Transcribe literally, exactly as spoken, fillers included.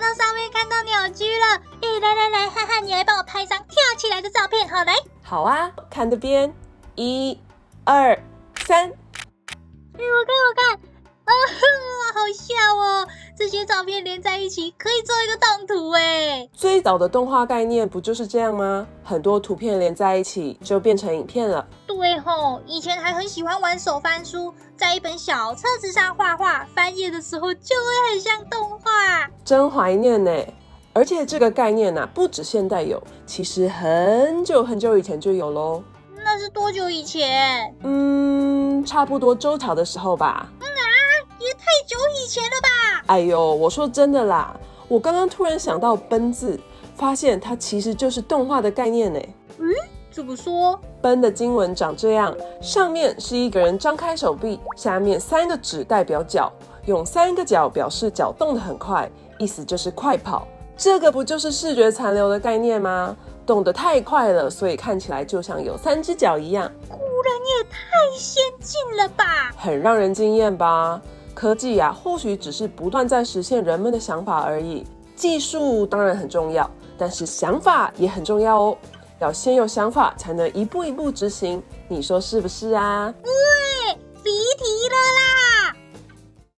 到上面看到扭曲了。哎，来来来，憨憨，你来帮我拍张跳起来的照片，好来。 好啊，看这边，一、二、三。 哎，我看我看，啊，好笑哦！这些照片连在一起，可以做一个动图哎。 最早的动画概念不就是这样吗？很多图片连在一起就变成影片了。 对吼，以前还很喜欢玩手翻书，在一本小册子上画画，翻页的时候就会很像动画。 真怀念呢！而且这个概念啊，不止现代有，其实很久很久以前就有咯。 那是多久以前？ 嗯，差不多周朝的时候吧。 嗯啊，也太久以前了吧？ 哎呦，我说真的啦，我刚刚突然想到奔字，发现它其实就是动画的概念呢。 嗯，怎么说？ 奔的经文长这样，上面是一个人张开手臂，下面三个指代表脚，用三个脚表示脚动得很快，意思就是快跑。这个不就是视觉残留的概念吗？动得太快了，所以看起来就像有三只脚一样。 果然也太先进了吧！ 很让人惊艳吧？科技啊，或许只是不断在实现人们的想法而已。技术当然很重要，但是想法也很重要哦。要先有想法，才能一步一步执行。你说是不是啊？ 对，离题了啦！